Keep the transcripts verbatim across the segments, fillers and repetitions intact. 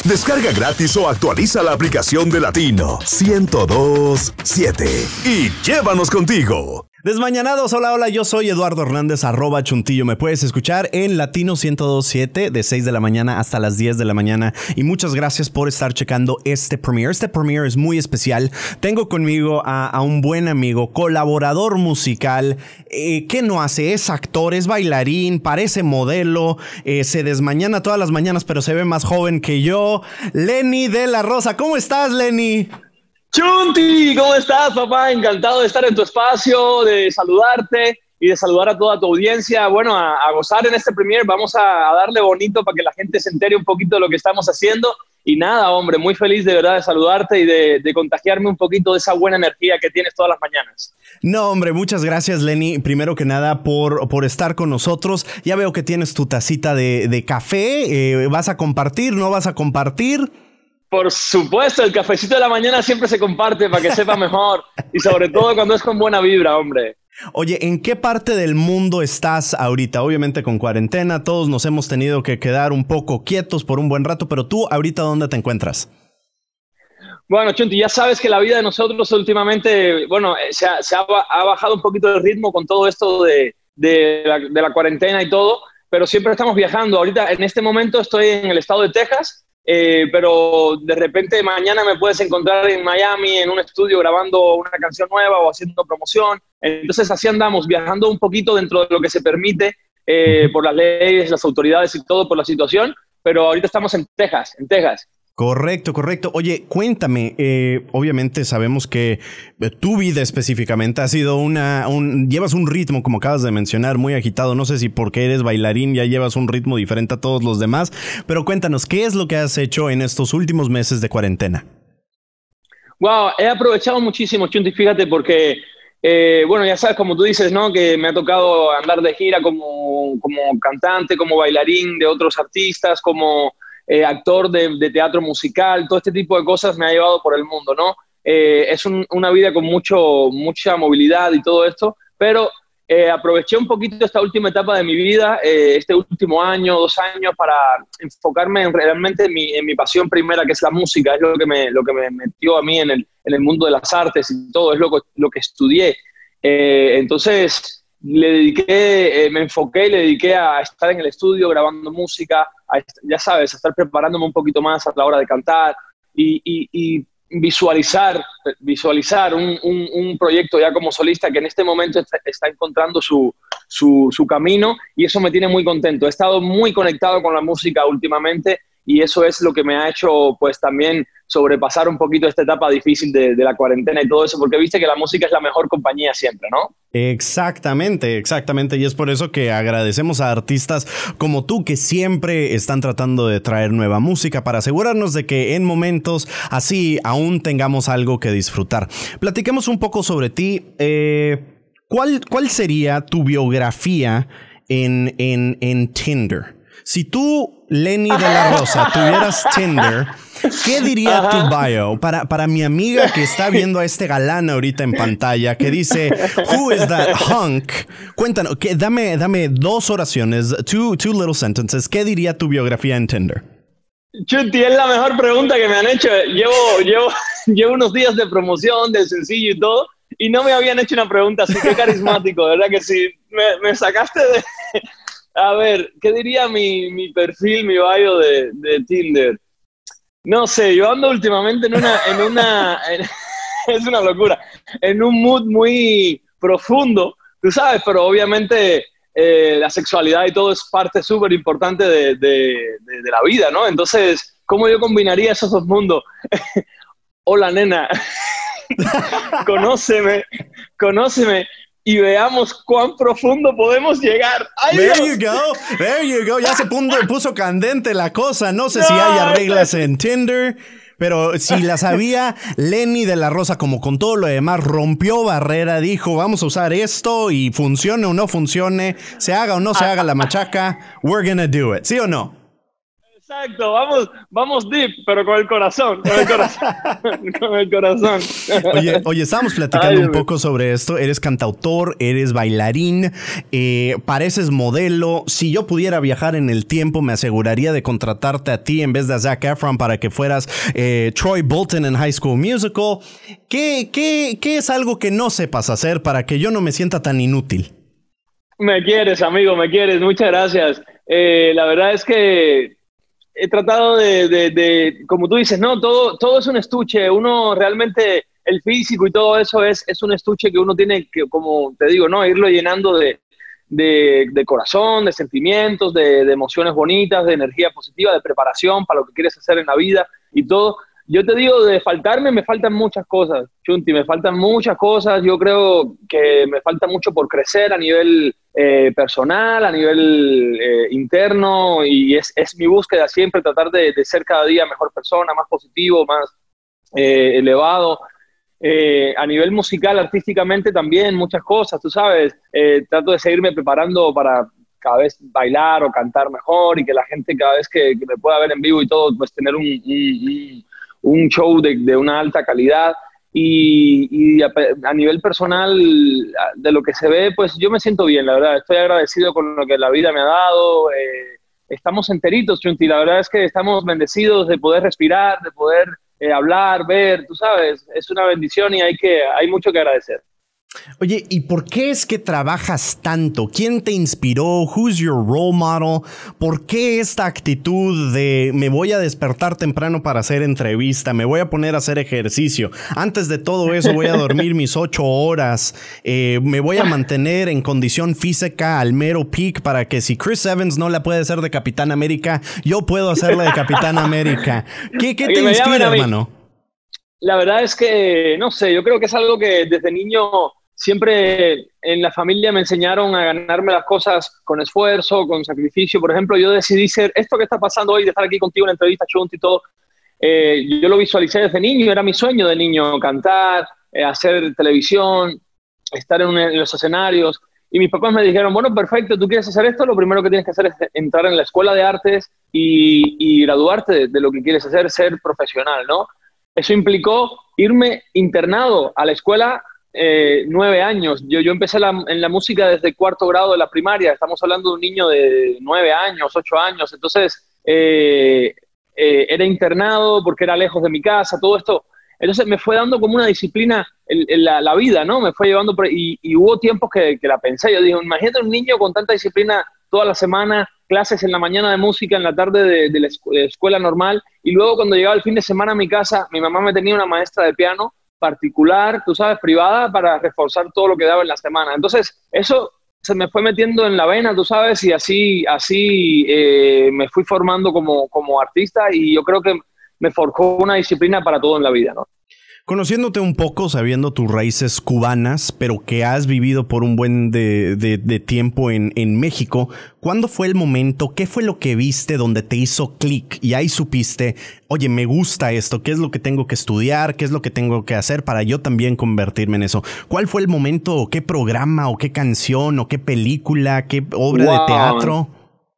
Descarga gratis o actualiza la aplicación de Latino ciento dos punto siete y llévanos contigo. Desmañanados, hola, hola, yo soy Eduardo Hernández, arroba Chuntillo. Me puedes escuchar en Latino ciento dos punto siete de seis de la mañana hasta las diez de la mañana. Y muchas gracias por estar checando este premiere. Este premiere es muy especial. Tengo conmigo a, a un buen amigo, colaborador musical. Eh, ¿Qué no hace? Es actor, es bailarín, parece modelo. Eh, se desmañana todas las mañanas, pero se ve más joven que yo. Lenny de la Rosa. ¿Cómo estás, Lenny? Chunti, ¿cómo estás, papá? Encantado de estar en tu espacio, de saludarte y de saludar a toda tu audiencia. Bueno, a, a gozar en este premiere. Vamos a, a darle bonito para que la gente se entere un poquito de lo que estamos haciendo. Y nada, hombre, muy feliz de verdad de saludarte y de, de contagiarme un poquito de esa buena energía que tienes todas las mañanas. No, hombre, muchas gracias, Lenny. Primero que nada, por, por estar con nosotros. Ya veo que tienes tu tacita de, de café. Eh, ¿Vas a compartir? ¿No vas a compartir? Por supuesto, el cafecito de la mañana siempre se comparte para que sepa mejor y sobre todo cuando es con buena vibra, hombre. Oye, ¿en qué parte del mundo estás ahorita? Obviamente con cuarentena, todos nos hemos tenido que quedar un poco quietos por un buen rato, pero tú ahorita ¿dónde te encuentras? Bueno, Chunti, ya sabes que la vida de nosotros últimamente, bueno, se ha, se ha, ha bajado un poquito el ritmo con todo esto de, de, la, de la cuarentena y todo, pero siempre estamos viajando. Ahorita, en este momento, estoy en el estado de Texas. Eh, pero de repente mañana me puedes encontrar en Miami en un estudio grabando una canción nueva o haciendo promoción. Entonces así andamos, viajando un poquito dentro de lo que se permite eh, por las leyes, las autoridades y todo por la situación, pero ahorita estamos en Texas, en Texas. Correcto, correcto. Oye, cuéntame, eh, obviamente sabemos que tu vida específicamente ha sido una, un, llevas un ritmo, como acabas de mencionar, muy agitado. No sé si porque eres bailarín ya llevas un ritmo diferente a todos los demás, pero cuéntanos, ¿qué es lo que has hecho en estos últimos meses de cuarentena? Wow, he aprovechado muchísimo, Chunti, fíjate, porque, eh, bueno, ya sabes, como tú dices, ¿no? Que me ha tocado andar de gira como, como cantante, como bailarín de otros artistas, como... Eh, actor de, de teatro musical, todo este tipo de cosas me ha llevado por el mundo, ¿no? Eh, es un, una vida con mucho, mucha movilidad y todo esto, pero eh, aproveché un poquito esta última etapa de mi vida, eh, este último año, dos años, para enfocarme en, realmente en mi, en mi pasión primera, que es la música, es lo que me, lo que me metió a mí en el, en el mundo de las artes y todo, es lo, lo que estudié. Eh, entonces... le dediqué, eh, me enfoqué y le dediqué a estar en el estudio grabando música, a, ya sabes, a estar preparándome un poquito más a la hora de cantar y, y, y visualizar, visualizar un, un, un proyecto ya como solista que en este momento está, está encontrando su, su, su camino y eso me tiene muy contento. He estado muy conectado con la música últimamente y eso es lo que me ha hecho pues también sobrepasar un poquito esta etapa difícil de, de la cuarentena y todo eso, porque viste que la música es la mejor compañía siempre, ¿no? Exactamente, exactamente, y es por eso que agradecemos a artistas como tú que siempre están tratando de traer nueva música para asegurarnos de que en momentos así aún tengamos algo que disfrutar. Platiquemos un poco sobre ti. Eh, ¿cuál, ¿Cuál sería tu biografía en, en, en Tinder? Si tú, Lenny de la Rosa, tuvieras Tinder, ¿qué diría Ajá. tu bio? Para, para mi amiga que está viendo a este galán ahorita en pantalla, que dice, who is that hunk? Cuéntanos, que, dame, dame dos oraciones, two, two little sentences. ¿Qué diría tu biografía en Tinder? Chuti, es la mejor pregunta que me han hecho. Llevo, llevo, llevo unos días de promoción, del sencillo y todo, y no me habían hecho una pregunta así. Qué carismático, ¿verdad que sí? Me, me sacaste de... A ver, ¿qué diría mi, mi perfil, mi bio de, de Tinder? No sé, yo ando últimamente en una... En una en, es una locura. En un mood muy profundo, tú sabes, pero obviamente eh, la sexualidad y todo es parte súper importante de, de, de, de la vida, ¿no? Entonces, ¿cómo yo combinaría esos dos mundos? Hola, nena. Conóceme, conóceme. Y veamos cuán profundo podemos llegar. ¡Ay, there Dios! you go, there you go. Ya se puso, puso candente la cosa. No sé no, si haya reglas en Tinder, pero si las había, Lenny de la Rosa, como con todo lo demás, rompió barrera, dijo, vamos a usar esto y funcione o no funcione, se haga o no se haga la machaca, we're gonna do it. ¿Sí o no? Exacto, vamos, vamos deep, pero con el corazón, con el corazón, con el corazón. Oye, oye, estábamos platicando Ay, un poco sobre esto. Eres cantautor, eres bailarín, eh, pareces modelo. Si yo pudiera viajar en el tiempo, me aseguraría de contratarte a ti en vez de a Zac Efron para que fueras eh, Troy Bolton en High School Musical. ¿Qué, qué, ¿Qué es algo que no sepas hacer para que yo no me sienta tan inútil? Me quieres, amigo, me quieres, muchas gracias. Eh, la verdad es que he tratado de, de, de, como tú dices, no, todo, todo es un estuche. Uno realmente, el físico y todo eso es, es un estuche que uno tiene que, como te digo, no, irlo llenando de, de, de corazón, de sentimientos, de, de emociones bonitas, de energía positiva, de preparación para lo que quieres hacer en la vida y todo. Yo te digo, de faltarme, me faltan muchas cosas, Chunti, me faltan muchas cosas. Yo creo que me falta mucho por crecer a nivel eh, personal, a nivel eh, interno, y es, es mi búsqueda siempre tratar de, de ser cada día mejor persona, más positivo, más eh, elevado. Eh, a nivel musical, artísticamente también, muchas cosas, tú sabes. Eh, trato de seguirme preparando para cada vez bailar o cantar mejor y que la gente cada vez que, que me pueda ver en vivo y todo, pues tener un... un, un un show de, de una alta calidad y, y a, a nivel personal de lo que se ve, pues yo me siento bien, la verdad, estoy agradecido con lo que la vida me ha dado, eh, estamos enteritos, Chunti, la verdad es que estamos bendecidos de poder respirar, de poder eh, hablar, ver, tú sabes, es una bendición y hay, que, hay mucho que agradecer. Oye, ¿y por qué es que trabajas tanto? ¿Quién te inspiró? Who's your role model? ¿Por qué esta actitud de me voy a despertar temprano para hacer entrevista, me voy a poner a hacer ejercicio? Antes de todo eso voy a dormir mis ocho horas, eh, me voy a mantener en condición física al mero peak para que si Chris Evans no la puede hacer de Capitán América, yo puedo hacerla de Capitán América. ¿Qué, qué te inspira, hermano? La verdad es que, no sé, yo creo que es algo que desde niño siempre en la familia me enseñaron a ganarme las cosas con esfuerzo, con sacrificio. Por ejemplo, yo decidí ser esto que está pasando hoy, de estar aquí contigo en la entrevista, Chunti y todo. Eh, yo lo visualicé desde niño, era mi sueño de niño, cantar, eh, hacer televisión, estar en, un, en los escenarios. Y mis papás me dijeron, bueno, perfecto, tú quieres hacer esto, lo primero que tienes que hacer es entrar en la escuela de artes y, y graduarte de, de lo que quieres hacer, ser profesional, ¿no? Eso implicó irme internado a la escuela eh, nueve años. Yo, yo empecé la, en la música desde cuarto grado de la primaria. Estamos hablando de un niño de nueve años, ocho años. Entonces, eh, eh, era internado porque era lejos de mi casa, todo esto. Entonces me fue dando como una disciplina en, en la, la vida, ¿no? Me fue llevando, por, y, y hubo tiempos que, que la pensé. Yo dije, imagínate un niño con tanta disciplina toda la semana, clases en la mañana de música, en la tarde de, de la escuela normal, y luego cuando llegaba el fin de semana a mi casa, mi mamá me tenía una maestra de piano particular, tú sabes, privada, para reforzar todo lo que daba en la semana. Entonces, eso se me fue metiendo en la vena, tú sabes, y así, así eh, me fui formando como, como artista, y yo creo que me forjó una disciplina para todo en la vida, ¿no? Conociéndote un poco, sabiendo tus raíces cubanas, pero que has vivido por un buen de, de, de tiempo en, en México, ¿cuándo fue el momento? ¿Qué fue lo que viste donde te hizo clic? Y ahí supiste, oye, me gusta esto, ¿qué es lo que tengo que estudiar? ¿Qué es lo que tengo que hacer para yo también convertirme en eso? ¿Cuál fue el momento, o qué programa, o qué canción, o qué película, qué obra wow. de teatro?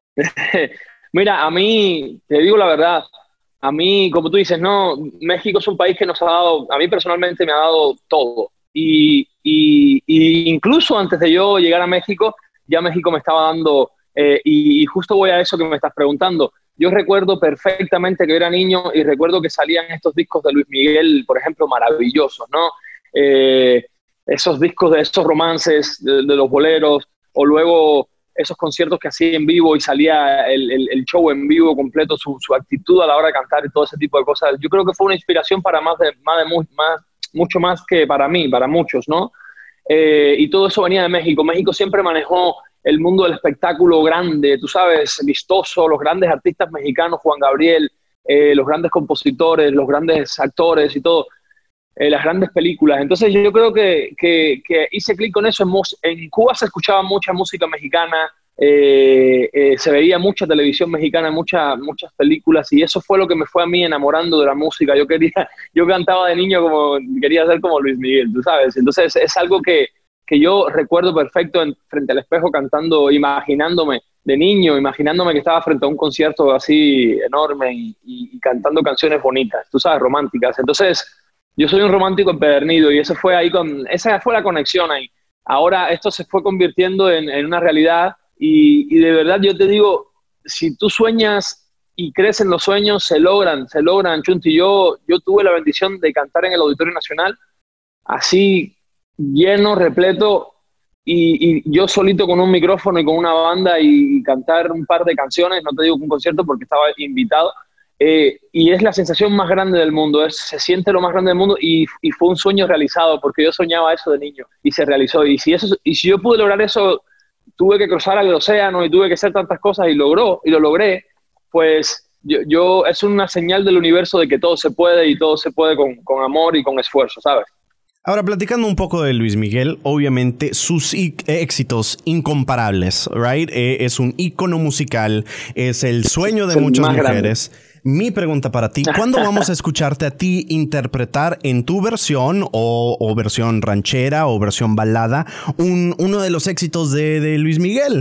Mira, a mí, te digo la verdad, a mí, como tú dices, no, México es un país que nos ha dado, a mí personalmente me ha dado todo. Y, y, y incluso antes de yo llegar a México, ya México me estaba dando, eh, y, y justo voy a eso que me estás preguntando. Yo recuerdo perfectamente que era niño y recuerdo que salían estos discos de Luis Miguel, por ejemplo, maravillosos, ¿no? Eh, esos discos de esos romances, de, de los boleros, o luego esos conciertos que hacía en vivo y salía el, el, el show en vivo completo, su, su actitud a la hora de cantar y todo ese tipo de cosas. Yo creo que fue una inspiración para más de, más de mu más, mucho más que para mí, para muchos, ¿no? Eh, y todo eso venía de México. México siempre manejó el mundo del espectáculo grande, tú sabes, vistoso, los grandes artistas mexicanos, Juan Gabriel, eh, los grandes compositores, los grandes actores y todo. Eh, las grandes películas. Entonces yo creo que, que, que hice clic con eso. En, en Cuba se escuchaba mucha música mexicana, eh, eh, se veía mucha televisión mexicana, mucha, muchas películas, y eso fue lo que me fue a mí enamorando de la música. Yo quería, yo cantaba de niño como, quería ser como Luis Miguel, tú sabes. Entonces es algo que, que yo recuerdo perfecto en, frente al espejo cantando, imaginándome de niño, imaginándome que estaba frente a un concierto así enorme y, y, y cantando canciones bonitas, tú sabes, románticas. Entonces, yo soy un romántico empedernido y eso fue ahí con, esa fue la conexión ahí. Ahora esto se fue convirtiendo en, en una realidad y, y de verdad yo te digo, si tú sueñas y crees en los sueños, se logran, se logran, Chunti. Yo, yo tuve la bendición de cantar en el Auditorio Nacional, así lleno, repleto, y, y yo solito con un micrófono y con una banda y, y cantar un par de canciones, no te digo un concierto porque estaba invitado, eh, y es la sensación más grande del mundo, es, se siente lo más grande del mundo y, y fue un sueño realizado porque yo soñaba eso de niño y se realizó. Y si, eso, y si yo pude lograr eso, tuve que cruzar el océano y tuve que hacer tantas cosas y logró, y lo logré, pues yo, yo es una señal del universo de que todo se puede y todo se puede con, con amor y con esfuerzo, ¿sabes? Ahora, platicando un poco de Luis Miguel, obviamente sus éxitos incomparables, ¿right? Eh, es un ícono musical, es el sueño de muchas mujeres. Grande. Mi pregunta para ti, ¿cuándo vamos a escucharte a ti interpretar en tu versión o, o versión ranchera o versión balada un, uno de los éxitos de, de Luis Miguel?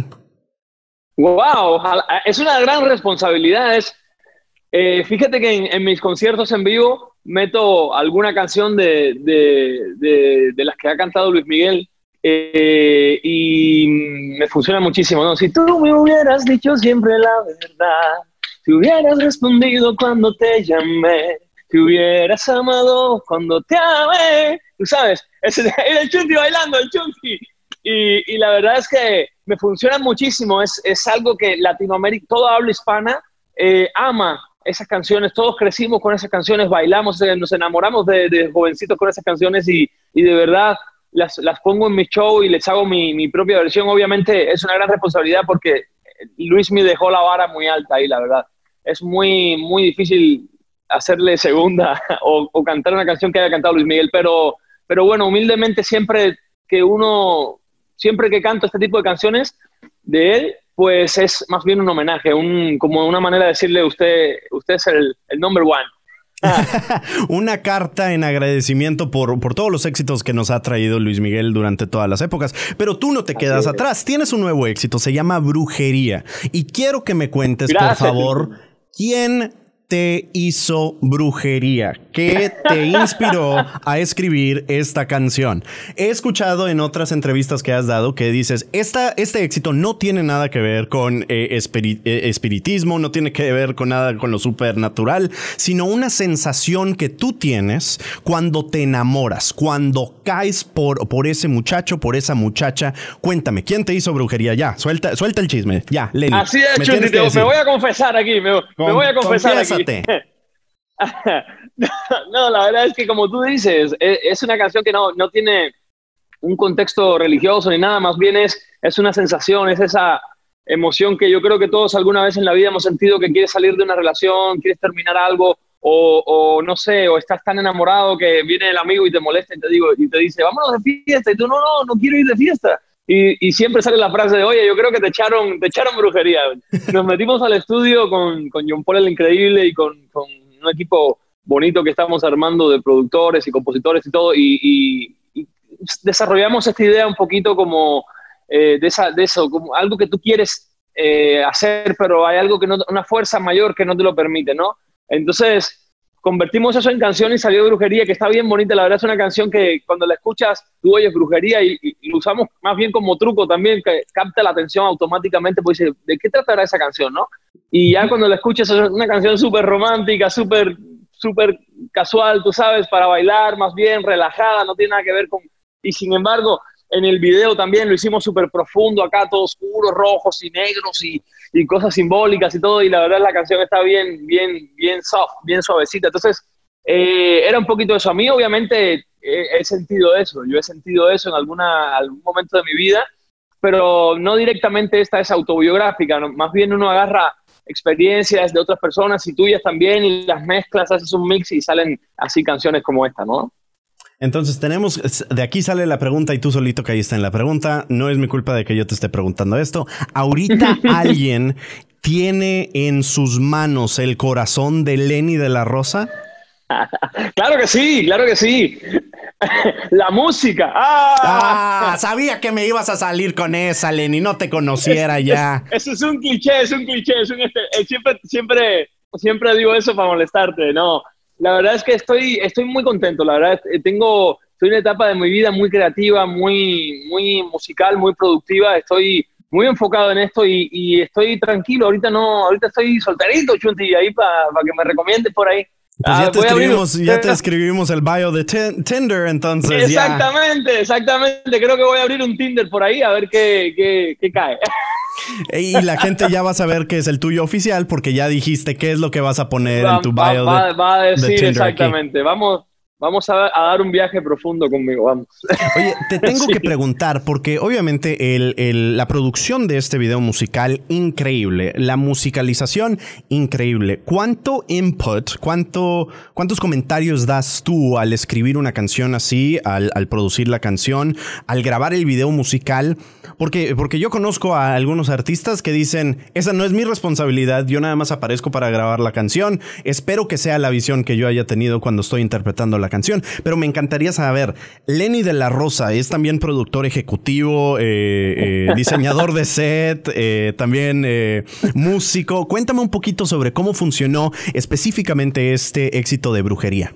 ¡Wow! Es una gran responsabilidad. Es, eh, fíjate que en, en mis conciertos en vivo meto alguna canción de, de, de, de las que ha cantado Luis Miguel eh, y me funciona muchísimo, ¿no? Si tú me hubieras dicho siempre la verdad, si hubieras respondido cuando te llamé, si hubieras amado cuando te amé, tú sabes, es el, el Chunti bailando, el Chunti. Y, y la verdad es que me funciona muchísimo, es, es algo que Latinoamérica, toda habla hispana, eh, ama esas canciones, todos crecimos con esas canciones, bailamos, nos enamoramos de, de jovencitos con esas canciones y, y de verdad las, las pongo en mi show y les hago mi, mi propia versión. Obviamente es una gran responsabilidad porque Luis me dejó la vara muy alta ahí, la verdad. Es muy, muy difícil hacerle segunda o, o cantar una canción que haya cantado Luis Miguel, pero, pero bueno, humildemente siempre que uno, siempre que canto este tipo de canciones de él, pues es más bien un homenaje, un, como una manera de decirle usted, usted es el, el number one. Ah. Una carta en agradecimiento por, por todos los éxitos que nos ha traído Luis Miguel durante todas las épocas. Pero tú no te quedas Así atrás, es. Tienes un nuevo éxito, se llama Brujería. Y quiero que me cuentes, Gracias. por favor, ¿quién te hizo Brujería? ¿Qué te inspiró a escribir esta canción? He escuchado en otras entrevistas que has dado que dices, esta, este éxito no tiene nada que ver con eh, espiri eh, espiritismo, no tiene que ver con nada con lo supernatural, sino una sensación que tú tienes cuando te enamoras, cuando caes por, por ese muchacho, por esa muchacha. Cuéntame, ¿quién te hizo Brujería? Ya, suelta, suelta el chisme. Ya, Lenny. Así es, Chunti, me, me voy a confesar aquí, me, me voy a confesar aquí. No, la verdad es que como tú dices, es, es una canción que no, no tiene un contexto religioso ni nada, más bien es, es una sensación, es esa emoción que yo creo que todos alguna vez en la vida hemos sentido, que quieres salir de una relación, quieres terminar algo o, o no sé, o estás tan enamorado que viene el amigo y te molesta y te, digo, y te dice, vámonos de fiesta, y tú, no, no, no quiero ir de fiesta. Y, y siempre sale la frase de, oye, yo creo que te echaron, te echaron brujería. Nos metimos al estudio con, con John Paul el Increíble y con, con un equipo bonito que estamos armando de productores y compositores y todo, y, y, y desarrollamos esta idea un poquito como eh, de, esa, de eso, como algo que tú quieres eh, hacer, pero hay algo que no, una fuerza mayor que no te lo permite, ¿no? Entonces convertimos eso en canción y salió Brujería, que está bien bonita. La verdad es una canción que cuando la escuchas tú oyes Brujería y, y lo usamos más bien como truco también, que capta la atención automáticamente, pues dice, ¿de qué tratará esa canción, no? Y ya cuando la escuchas es una canción súper romántica, súper súper casual, tú sabes, para bailar, más bien relajada, no tiene nada que ver con... Y sin embargo, en el video también lo hicimos súper profundo, acá todo oscuro, rojos y negros y, y cosas simbólicas y todo, y la verdad la canción está bien, bien, bien soft, bien suavecita. Entonces, eh, era un poquito eso. A mí, obviamente, he, he sentido eso, yo he sentido eso en alguna, algún momento de mi vida, pero no directamente esta es autobiográfica, ¿no? Más bien uno agarra experiencias de otras personas y tuyas también y las mezclas, haces un mix y salen así canciones como esta, ¿no? Entonces tenemos, de aquí sale la pregunta y tú solito caíste en la pregunta. No es mi culpa de que yo te esté preguntando esto. ¿Ahorita alguien tiene en sus manos el corazón de Lenny de la Rosa? Claro que sí, claro que sí. La música. ¡Ah! Ah, sabía que me ibas a salir con esa, Lenny, no te conociera ya. Eso es un cliché, es un cliché, es un este, eh, siempre, siempre, siempre digo eso para molestarte, no. La verdad es que estoy, estoy muy contento, la verdad, eh, tengo, estoy en una etapa de mi vida muy creativa, muy, muy musical, muy productiva, estoy muy enfocado en esto y, y estoy tranquilo, ahorita no, ahorita estoy solterito, Chunti, ahí para pa que me recomiendes por ahí. Pues Ah, ya, te voy a abrir- escribimos, ya te escribimos el bio de Tin- Tinder, entonces ya. Exactamente, exactamente, creo que voy a abrir un Tinder por ahí a ver qué, qué, qué cae. Y la gente ya va a saber que es el tuyo oficial porque ya dijiste qué es lo que vas a poner Va, en tu va- bio va- de, va a de decir Tinder exactamente, vamos, vamos a, a dar un viaje profundo conmigo, vamos. aquí. Oye, te tengo Sí. que preguntar porque obviamente el, el- la producción de este video musical, increíble. La musicalización, increíble. ¿Cuánto input, cuánto, cuántos comentarios das tú al escribir una canción así, al, al producir la canción, al grabar el video musical? Porque, porque yo conozco a algunos artistas que dicen, esa no es mi responsabilidad, yo nada más aparezco para grabar la canción, espero que sea la visión que yo haya tenido cuando estoy interpretando la canción, pero me encantaría saber, Lenny de la Rosa es también productor ejecutivo, eh, eh, diseñador de set, eh, también eh, músico. Cuéntame un poquito sobre cómo funcionó específicamente este éxito de Brujería.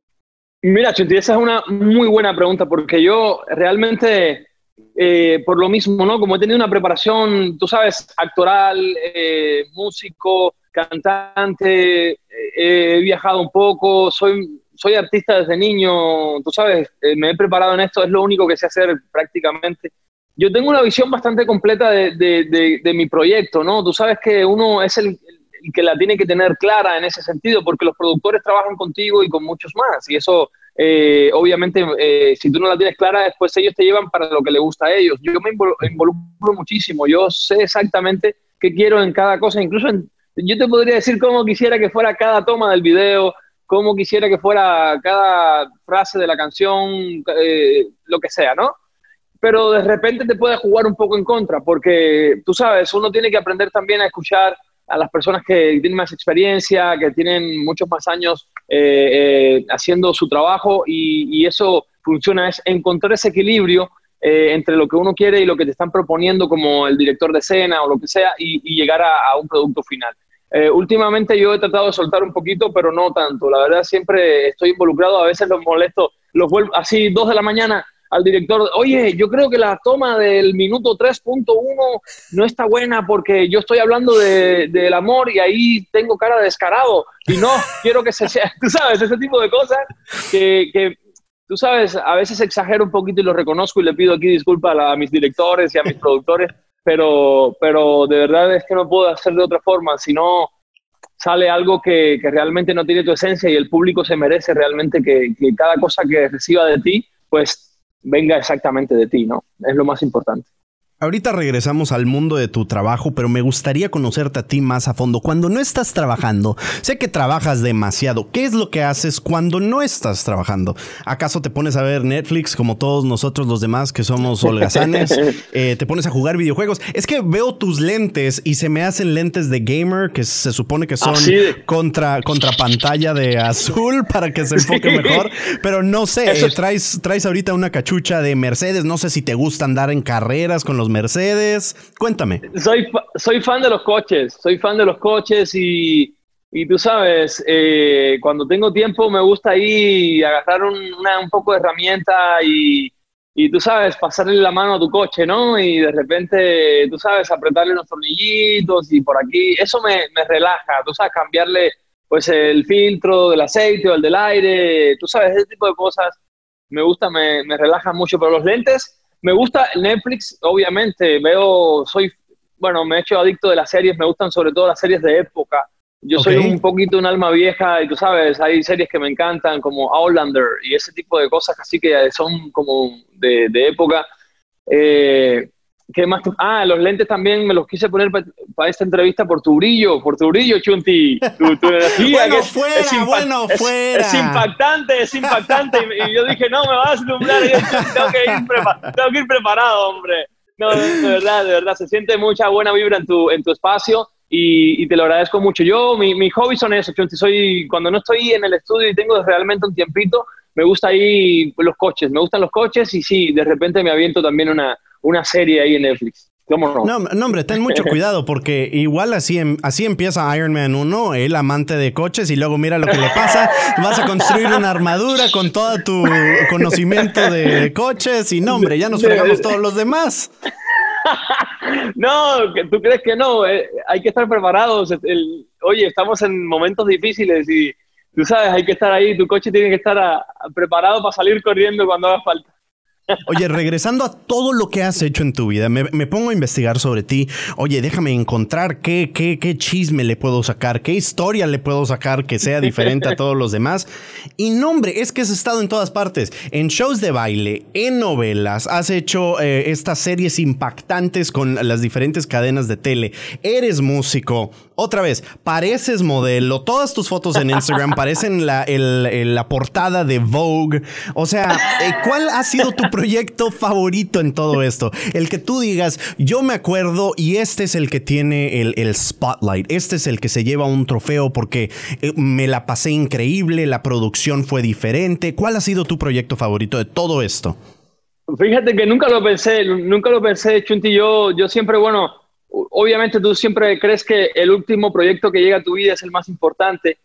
Mira, Chunti, esa es una muy buena pregunta porque yo realmente, eh, por lo mismo, ¿no? Como he tenido una preparación, tú sabes, actoral, eh, músico, cantante, eh, he viajado un poco, soy, soy artista desde niño, tú sabes, eh, me he preparado en esto, es lo único que sé hacer prácticamente. Yo tengo una visión bastante completa de, de, de, de mi proyecto, ¿no? Tú sabes que uno es el, el que la tiene que tener clara en ese sentido, porque los productores trabajan contigo y con muchos más, y eso, eh, obviamente, eh, si tú no la tienes clara, después ellos te llevan para lo que les gusta a ellos. Yo me invol- involucro muchísimo, yo sé exactamente qué quiero en cada cosa, incluso en, yo te podría decir cómo quisiera que fuera cada toma del video, cómo quisiera que fuera cada frase de la canción, eh, lo que sea, ¿no? Pero de repente te puede jugar un poco en contra, porque tú sabes, uno tiene que aprender también a escuchar a las personas que tienen más experiencia, que tienen muchos más años eh, eh, haciendo su trabajo, y, y eso funciona, es encontrar ese equilibrio eh, entre lo que uno quiere y lo que te están proponiendo como el director de escena o lo que sea, y, y llegar a, a un producto final. Eh, últimamente yo he tratado de soltar un poquito, pero no tanto. La verdad, siempre estoy involucrado, a veces los molesto, los vuelvo así, dos de la mañana, al director, oye, yo creo que la toma del minuto tres punto uno no está buena porque yo estoy hablando de, del amor y ahí tengo cara de descarado y no, quiero que se sea, tú sabes, ese tipo de cosas que, que tú sabes, a veces exagero un poquito y lo reconozco y le pido aquí disculpas a, a mis directores y a mis productores, pero, pero de verdad es que no puedo hacer de otra forma, si no sale algo que, que realmente no tiene tu esencia y el público se merece realmente que, que cada cosa que reciba de ti, pues venga exactamente de ti, ¿no? Es lo más importante. Ahorita regresamos al mundo de tu trabajo, pero me gustaría conocerte a ti más a fondo. Cuando no estás trabajando, sé que trabajas demasiado. ¿Qué es lo que haces cuando no estás trabajando? ¿Acaso te pones a ver Netflix como todos nosotros los demás que somos holgazanes? Eh, ¿Te pones a jugar videojuegos? Es que veo tus lentes y se me hacen lentes de gamer que se supone que son de... contra, contra pantalla de azul para que se enfoque sí. mejor. Pero no sé, eh, traes, traes ahorita una cachucha de Mercedes. No sé si te gusta andar en carreras con los Mercedes. Cuéntame. Soy, soy fan de los coches, soy fan de los coches y, y tú sabes, eh, cuando tengo tiempo me gusta ahí agarrar un, una, un poco de herramienta y, y tú sabes, pasarle la mano a tu coche, ¿no? Y de repente, tú sabes, apretarle unos tornillitos y por aquí, eso me, me relaja, tú sabes, cambiarle pues el filtro del aceite o el del aire, tú sabes, ese tipo de cosas me gusta, me, me relaja mucho, pero los lentes... Me gusta Netflix, obviamente, veo, soy, bueno, me he hecho adicto de las series, me gustan sobre todo las series de época. Yo okay. soy un poquito un alma vieja y tú sabes, hay series que me encantan como Outlander y ese tipo de cosas así que son como de, de época. Eh, ¿Qué más? Ah, los lentes también me los quise poner para pa esta entrevista por tu brillo, por tu brillo, Chunti. Tu, tu energía, bueno, que fuera, es, es bueno, es, fuera. Es impactante, es impactante. y, y yo dije, no, me vas a deslumbrar. Y yo tengo que, ir tengo que ir preparado, hombre. No, de verdad, de verdad, se siente mucha buena vibra en tu, en tu espacio y, y te lo agradezco mucho. Yo, mi, mi hobby son eso, Chunti. Soy, cuando no estoy en el estudio y tengo realmente un tiempito, me gusta ahí los coches, me gustan los coches y sí, de repente me aviento también una, una serie ahí en Netflix. ¿Cómo no? No, no, hombre, ten mucho cuidado porque igual así, em, así empieza Iron Man uno, el amante de coches, y luego mira lo que le pasa. Vas a construir una armadura con todo tu conocimiento de coches y no, hombre, ya nos fregamos todos los demás. No, ¿tú crees que no? Eh, hay que estar preparados. El, oye, estamos en momentos difíciles y tú sabes, hay que estar ahí. Tu coche tiene que estar a, a preparado para salir corriendo cuando haga falta. Oye, regresando a todo lo que has hecho en tu vida, me, me pongo a investigar sobre ti. Oye, déjame encontrar qué, qué, qué chisme le puedo sacar, qué historia le puedo sacar que sea diferente a todos los demás. Y no, hombre, es que has estado en todas partes. En shows de baile, en novelas, has hecho eh, estas series impactantes con las diferentes cadenas de tele. Eres músico. Otra vez, pareces modelo. Todas tus fotos en Instagram parecen la, el, el, la portada de Vogue. O sea, eh, ¿cuál ha sido tu proyecto favorito en todo esto? El que tú digas, yo me acuerdo y este es el que tiene el, el spotlight. Este es el que se lleva un trofeo porque eh, me la pasé increíble, la producción fue diferente. ¿Cuál ha sido tu proyecto favorito de todo esto? Fíjate que nunca lo pensé, nunca lo pensé, Chunti. Yo, yo siempre, bueno, obviamente tú siempre crees que el último proyecto que llega a tu vida es el más importante.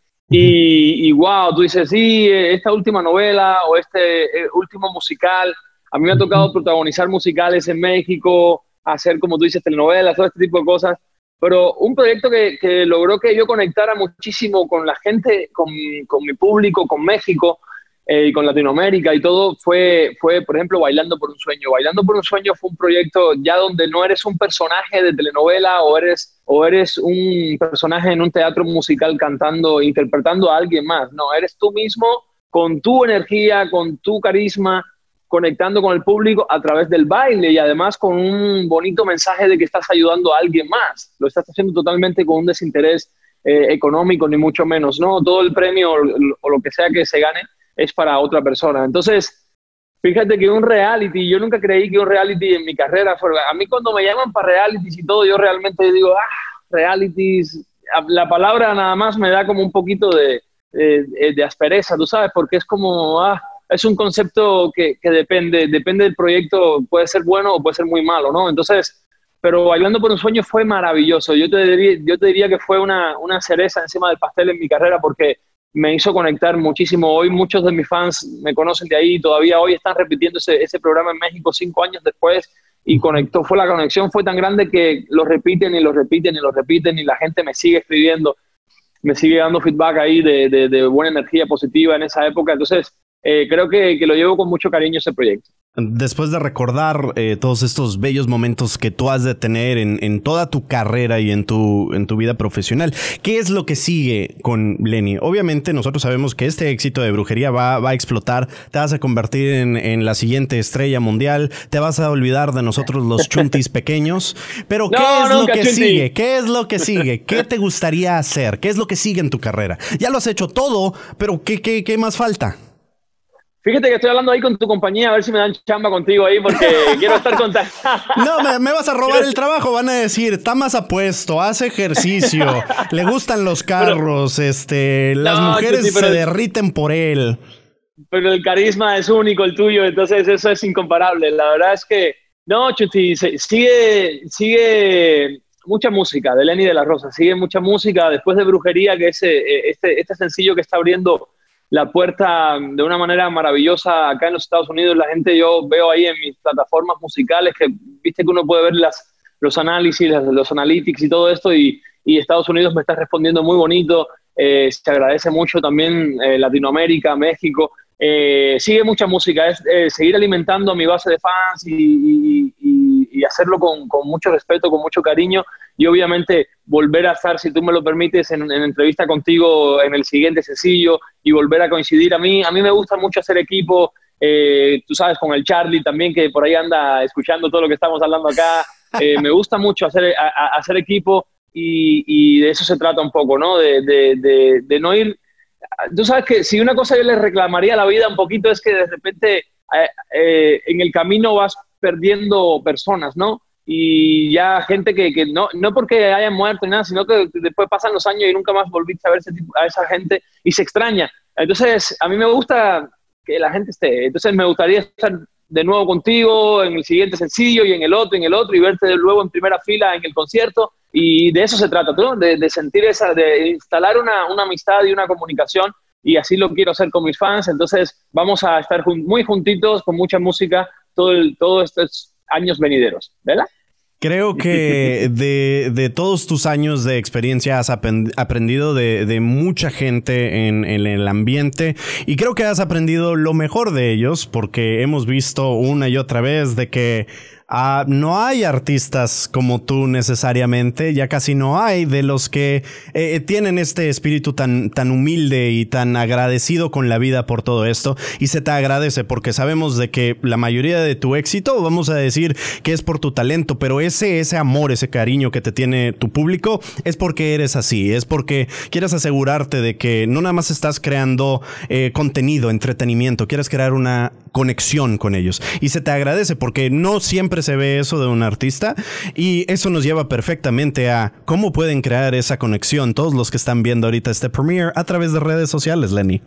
Y, y wow, tú dices, sí, esta última novela o este eh, último musical. A mí me ha tocado protagonizar musicales en México, hacer, como tú dices, telenovelas, todo este tipo de cosas. Pero un proyecto que, que logró que yo conectara muchísimo con la gente, con, con mi público, con México eh, y con Latinoamérica y todo, fue, fue, por ejemplo, Bailando por un Sueño. Bailando por un Sueño fue un proyecto ya donde no eres un personaje de telenovela o eres, o eres un personaje en un teatro musical cantando, interpretando a alguien más. No, eres tú mismo con tu energía, con tu carisma, conectando con el público a través del baile y además con un bonito mensaje de que estás ayudando a alguien más. Lo estás haciendo totalmente con un desinterés eh, económico, ni mucho menos, ¿no? Todo el premio o, o lo que sea que se gane es para otra persona. Entonces, fíjate que un reality, yo nunca creí que un reality en mi carrera fuera... A mí cuando me llaman para realities y todo, yo realmente digo, ah, realities... La palabra nada más me da como un poquito de, de, de aspereza, tú sabes, porque es como... ah, es un concepto que, que depende, depende del proyecto, puede ser bueno o puede ser muy malo, ¿no? Entonces, pero Bailando por un Sueño fue maravilloso. Yo te diría, yo te diría que fue una, una cereza encima del pastel en mi carrera porque me hizo conectar muchísimo. Hoy muchos de mis fans me conocen de ahí, todavía hoy están repitiendo ese, ese programa en México cinco años después y conectó, fue la conexión fue tan grande que lo repiten y lo repiten y lo repiten y la gente me sigue escribiendo, me sigue dando feedback ahí de, de, de buena energía positiva en esa época. Entonces, Eh, creo que, que lo llevo con mucho cariño ese proyecto. Después de recordar eh, todos estos bellos momentos que tú has de tener en, en toda tu carrera y en tu, en tu vida profesional, ¿qué es lo que sigue con Lenny? Obviamente nosotros sabemos que este éxito de Brujería va, va a explotar, te vas a convertir en, en la siguiente estrella mundial, te vas a olvidar de nosotros los chuntis pequeños, pero ¿qué no, es nunca, lo que chunti. sigue? ¿Qué es lo que sigue? ¿Qué te gustaría hacer? ¿Qué es lo que sigue en tu carrera? Ya lo has hecho todo, pero ¿qué, qué, qué más falta? Fíjate que estoy hablando ahí con tu compañía, a ver si me dan chamba contigo ahí, porque quiero estar contactado. No, me, me vas a robar el trabajo, van a decir, está más apuesto, hace ejercicio, le gustan los carros, pero, este, las no, mujeres Chuti, se derriten por él. Pero el carisma es único, el tuyo, entonces eso es incomparable. La verdad es que, no, Chuti, sigue, sigue mucha música de Lenny de la Rosa, sigue mucha música después de Brujería, que es este, este sencillo que está abriendo la puerta de una manera maravillosa acá en los Estados Unidos. La gente, yo veo ahí en mis plataformas musicales que viste que uno puede ver las, los análisis, los, los analytics y todo esto, y, y Estados Unidos me está respondiendo muy bonito. Eh, se agradece mucho también eh, Latinoamérica, México. Eh, sigue mucha música, es eh, seguir alimentando a mi base de fans y, y, y, y hacerlo con, con mucho respeto, con mucho cariño, y obviamente volver a estar, si tú me lo permites, en, en entrevista contigo en el siguiente sencillo y volver a coincidir. A mí, a mí me gusta mucho hacer equipo, eh, tú sabes, con el Charlie también, que por ahí anda escuchando todo lo que estamos hablando acá. Eh, me gusta mucho hacer, a, a hacer equipo y, y de eso se trata un poco, ¿no? De, de, de, de no ir... Tú sabes que si una cosa yo le reclamaría a la vida un poquito es que de repente eh, eh, en el camino vas perdiendo personas, ¿no? Y ya gente que, que no, no porque hayan muerto ni nada, sino que después pasan los años y nunca más volviste a ver ese tipo, a esa gente y se extraña. Entonces, a mí me gusta que la gente esté. Entonces me gustaría estar de nuevo contigo en el siguiente sencillo y en el otro, en el otro, y verte de nuevo en primera fila en el concierto. Y de eso se trata, ¿no? De, de sentir esa, de instalar una, una amistad y una comunicación, y así lo quiero hacer con mis fans. Entonces vamos a estar jun muy juntitos con mucha música todo el, todos estos años venideros, ¿verdad? Creo que de, de todos tus años de experiencia has aprendido de, de mucha gente en, en el ambiente, y creo que has aprendido lo mejor de ellos, porque hemos visto una y otra vez de que Uh, no hay artistas como tú necesariamente, ya casi no hay, de los que eh, tienen este espíritu tan, tan humilde y tan agradecido con la vida por todo esto, y se te agradece porque sabemos de que la mayoría de tu éxito, vamos a decir que es por tu talento, pero ese, ese amor, ese cariño que te tiene tu público es porque eres así, es porque quieres asegurarte de que no nada más estás creando eh, contenido, entretenimiento, quieres crear una conexión con ellos, y se te agradece porque no siempre se ve eso de un artista, y eso nos lleva perfectamente a cómo pueden crear esa conexión todos los que están viendo ahorita este premiere a través de redes sociales, Lenny.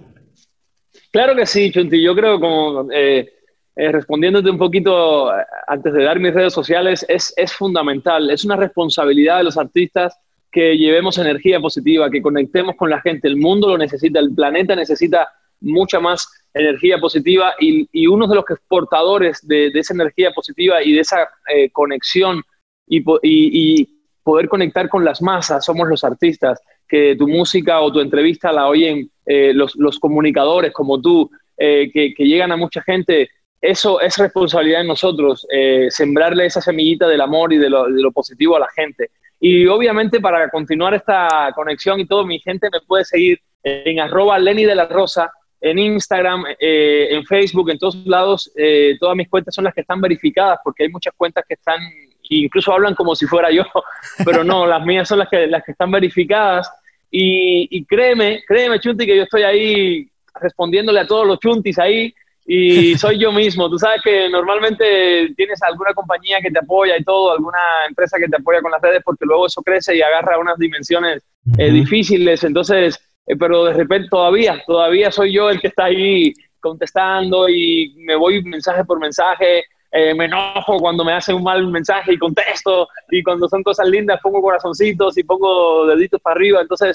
Claro que sí, Chunti. Yo creo, como eh, eh, respondiéndote un poquito antes de dar mis redes sociales, es, es fundamental, es una responsabilidad de los artistas que llevemos energía positiva, que conectemos con la gente. El mundo lo necesita, el planeta necesita mucha más energía positiva, y, y uno de los que portadores de, de esa energía positiva y de esa eh, conexión y, y, y poder conectar con las masas somos los artistas, que tu música o tu entrevista la oyen eh, los, los comunicadores como tú, eh, que, que llegan a mucha gente. Eso es responsabilidad de nosotros, eh, sembrarle esa semillita del amor y de lo, de lo positivo a la gente. Y obviamente, para continuar esta conexión y todo, mi gente me puede seguir en arroba Lenny de la Rosa, en Instagram, eh, en Facebook, en todos lados. Eh, todas mis cuentas son las que están verificadas, porque hay muchas cuentas que están, incluso hablan como si fuera yo, pero no, las mías son las que, las que están verificadas. Y, y créeme, créeme, Chunti, que yo estoy ahí respondiéndole a todos los chuntis ahí, y soy yo mismo. Tú sabes que normalmente tienes alguna compañía que te apoya y todo, alguna empresa que te apoya con las redes, porque luego eso crece y agarra unas dimensiones eh, uh-huh. difíciles. Entonces, Eh, pero de repente todavía, todavía soy yo el que está ahí contestando, y me voy mensaje por mensaje, eh, me enojo cuando me hacen un mal mensaje y contesto, y cuando son cosas lindas pongo corazoncitos y pongo deditos para arriba. Entonces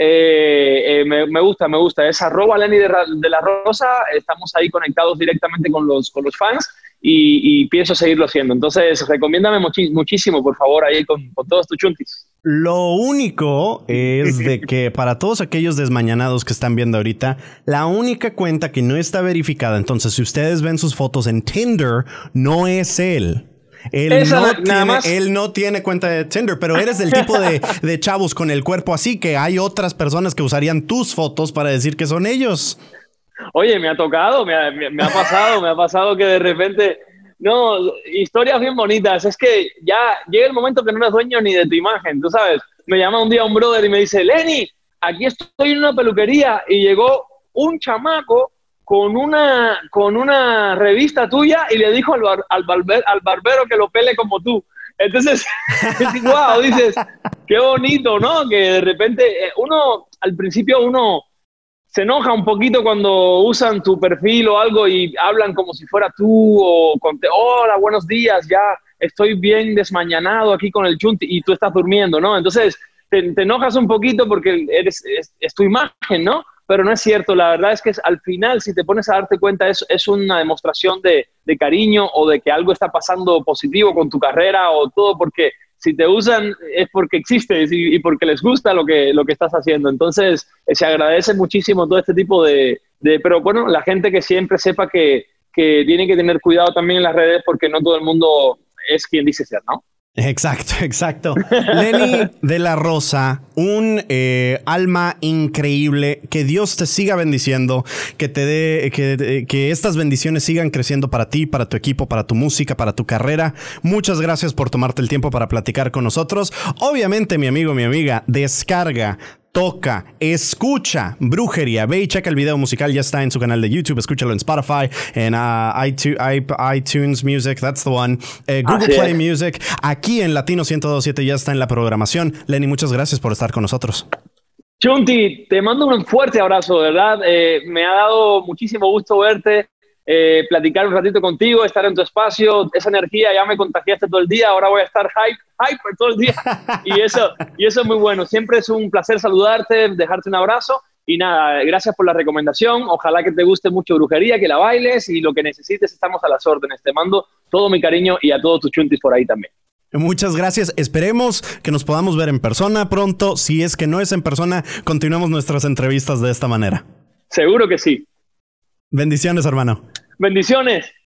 eh, eh, me, me gusta, me gusta. Es arroba Lenny de, de la Rosa, estamos ahí conectados directamente con los, con los fans, y, y pienso seguirlo haciendo. Entonces recomiéndame muchi muchísimo, por favor, ahí con, con todos tus chuntis. Lo único es de que para todos aquellos desmañanados que están viendo ahorita, la única cuenta que no está verificada, entonces si ustedes ven sus fotos en Tinder, no es él. Él, Esa, no, nada tiene, más. él no tiene cuenta de Tinder, pero eres del tipo de, de chavos con el cuerpo así, que hay otras personas que usarían tus fotos para decir que son ellos. Oye, me ha tocado, me ha, me, me ha pasado, me ha pasado que de repente... No, historias bien bonitas. Es que ya llega el momento que no eres dueño ni de tu imagen, tú sabes. Me llama un día un brother y me dice: Lenny, aquí estoy en una peluquería, y llegó un chamaco con una, con una revista tuya y le dijo al, bar, al, barber, al barbero que lo pele como tú. Entonces, wow, dices, qué bonito, ¿no? Que de repente uno, al principio uno se enoja un poquito cuando usan tu perfil o algo y hablan como si fuera tú, o con te, hola, buenos días, ya estoy bien desmañanado aquí con el chunti, y tú estás durmiendo, ¿no? Entonces te, te enojas un poquito porque eres, es, es tu imagen, ¿no? Pero no es cierto. La verdad es que es, al final, si te pones a darte cuenta, es, es una demostración de, de cariño, o de que algo está pasando positivo con tu carrera o todo, porque si te usan es porque existes y, y porque les gusta lo que, lo que estás haciendo. Entonces, eh, se agradece muchísimo todo este tipo de, de... Pero bueno, la gente que siempre sepa que, que tiene que tener cuidado también en las redes, porque no todo el mundo es quien dice ser, ¿no? Exacto, exacto. Lenny de la Rosa, un eh, alma increíble. Que Dios te siga bendiciendo, que te dé, que, que estas bendiciones sigan creciendo para ti, para tu equipo, para tu música, para tu carrera. Muchas gracias por tomarte el tiempo para platicar con nosotros. Obviamente, mi amigo, mi amiga, descarga, toca, escucha Brujería. Ve y checa el video musical, ya está en su canal de YouTube. Escúchalo en Spotify, en uh, iTunes, iTunes Music, that's the one, eh, Google Así Play es. Music. Aquí en Latino ciento dos punto siete ya está en la programación. Lenny, muchas gracias por estar con nosotros. Chunti, te mando un fuerte abrazo, de verdad. Eh, me ha dado muchísimo gusto verte, eh, platicar un ratito contigo, estar en tu espacio. Esa energía ya me contagiaste todo el día. Ahora voy a estar hype, hyper todo el día. Y eso, y eso es muy bueno. Siempre es un placer saludarte, dejarte un abrazo. Y nada, gracias por la recomendación. Ojalá que te guste mucho brujería, que la bailes y lo que necesites, estamos a las órdenes. Te mando todo mi cariño y a todos tus chuntis por ahí también. Muchas gracias. Esperemos que nos podamos ver en persona pronto. Si es que no es en persona, continuamos nuestras entrevistas de esta manera. Seguro que sí. Bendiciones, hermano. Bendiciones.